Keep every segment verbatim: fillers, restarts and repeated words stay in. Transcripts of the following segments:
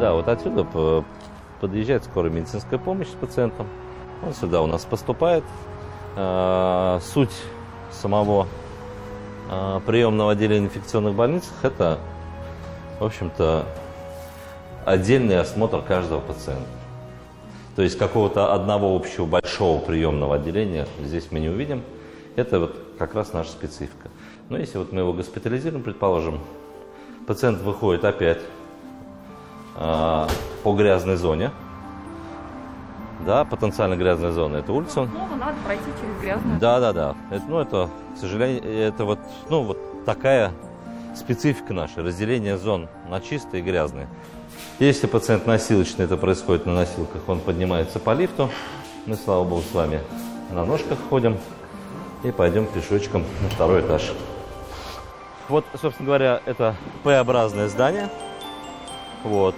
Да, вот отсюда подъезжает скорая медицинская помощь с пациентом. Он сюда у нас поступает. Суть самого приемного отделения инфекционных больниц – это, в общем-то, отдельный осмотр каждого пациента. То есть какого-то одного общего большого приемного отделения здесь мы не увидим. Это вот как раз наша специфика. Но если вот мы его госпитализируем, предположим, пациент выходит опять э, по грязной зоне. Да, потенциально грязная зона – это улица. Снова надо пройти через грязную. Да, да, да. Это, ну, это, к сожалению, это вот, ну, вот такая специфика наша, разделение зон на чистые и грязные. Если пациент носилочный, это происходит на носилках, он поднимается по лифту. Мы, слава богу, с вами на ножках ходим и пойдем пешочком на второй этаж. Вот, собственно говоря, это П-образное здание. Вот.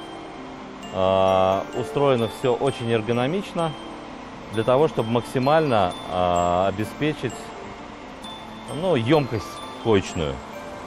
А, устроено все очень эргономично для того, чтобы максимально а, обеспечить, ну, емкость коечную.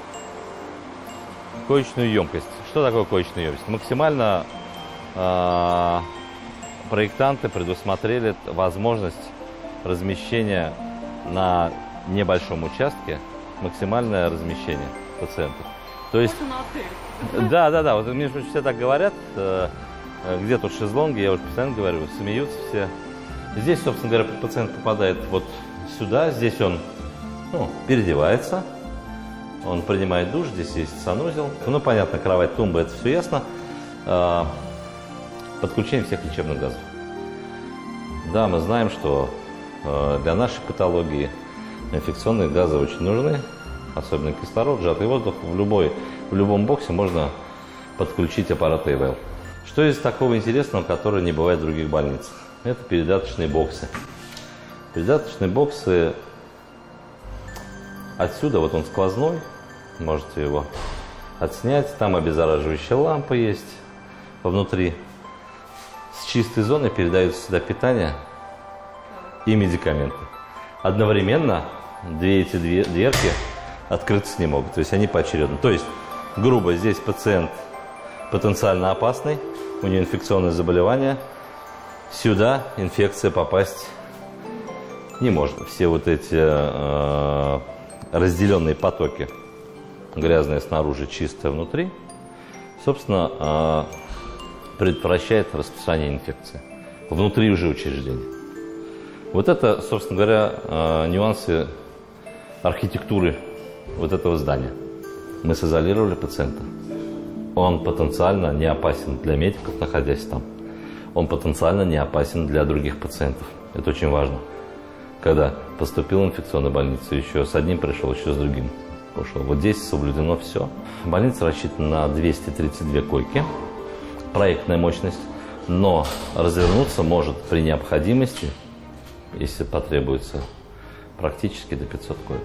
Коечную емкость. Что такое коечная емкость? Максимально э, проектанты предусмотрели возможность размещения на небольшом участке, максимальное размещение пациентов. То есть, да, да, да, вот мне все так говорят, э, где тут шезлонги, я уже постоянно говорю, смеются все. Здесь, собственно говоря, пациент попадает вот сюда, здесь он, ну, переодевается. Он принимает душ, здесь есть санузел. Ну, понятно, кровать, тумба, это все ясно. Подключение всех лечебных газов. Да, мы знаем, что для нашей патологии инфекционные газы очень нужны. Особенно кислород, сжатый воздух. В, любой, в любом боксе можно подключить аппарат ИВЛ. Что из такого интересного, которое не бывает в других больницах? Это передаточные боксы. Передаточные боксы отсюда, вот он сквозной. Можете его отснять. Там обеззараживающая лампа есть внутри. С чистой зоны передаются сюда питание и медикаменты. Одновременно две эти две дверки открыться не могут. То есть они поочередно. То есть, грубо, здесь пациент потенциально опасный, у него инфекционное заболевание. Сюда инфекция попасть не может. Все вот эти э, разделенные потоки, грязное снаружи, чистое внутри, собственно, предотвращает распространение инфекции внутри уже учреждения. Вот это, собственно говоря, нюансы архитектуры вот этого здания. Мы сизолировали пациента. Он потенциально не опасен для медиков, находясь там. Он потенциально не опасен для других пациентов. Это очень важно. Когда поступил в инфекционную больницу, еще с одним пришел, еще с другим ушел. Вот здесь соблюдено все. Больница рассчитана на двести тридцать две койки. Проектная мощность. Но развернуться может при необходимости, если потребуется, практически до пятисот коек.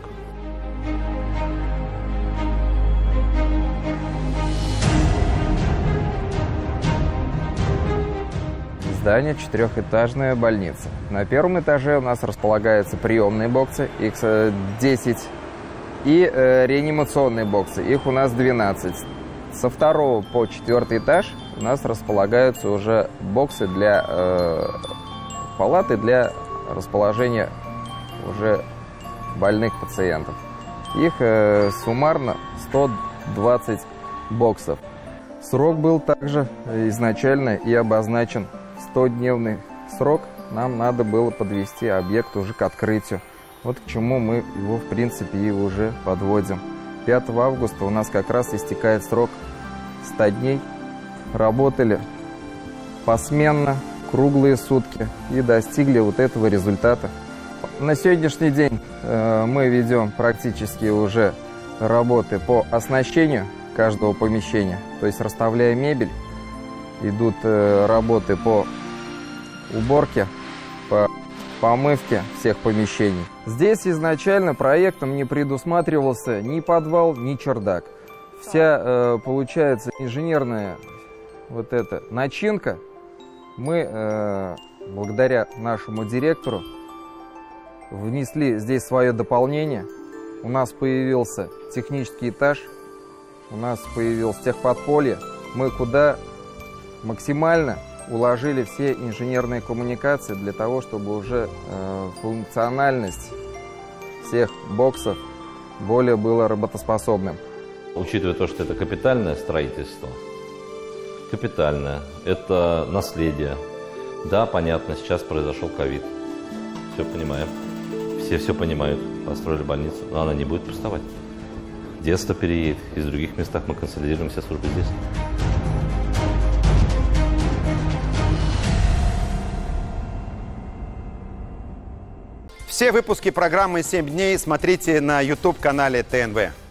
Здание четырехэтажная больница. На первом этаже у нас располагаются приемные боксы, их десять, и э, реанимационные боксы, их у нас двенадцать. Со второго по четвертый этаж у нас располагаются уже боксы для э, палаты для расположения уже больных пациентов. Их э, суммарно сто двадцать боксов. Срок был также изначально и обозначен стодневный срок. Нам надо было подвести объект уже к открытию. Вот к чему мы его, в принципе, и уже подводим. пятого августа у нас как раз истекает срок ста дней. Работали посменно, круглые сутки и достигли вот этого результата. На сегодняшний день э, мы ведем практически уже работы по оснащению каждого помещения. То есть, расставляя мебель, идут э, работы по уборке, по помывке всех помещений. Здесь изначально проектом не предусматривался ни подвал, ни чердак. Вся, э, получается, инженерная вот эта начинка мы, э, благодаря нашему директору, внесли здесь свое дополнение. У нас появился технический этаж, у нас появилось техподполье. Мы куда максимально уложили все инженерные коммуникации для того, чтобы уже э, функциональность всех боксов более была работоспособным. Учитывая то, что это капитальное строительство, капитальное, это наследие. Да, понятно, сейчас произошел ковид. Все понимаем. Все все понимают. Построили больницу, но она не будет пустовать. Детство переедет. Из других местах мы консолидируем все службы здесь. Все выпуски программы «семь дней» смотрите на ютуб-канале Т Н В.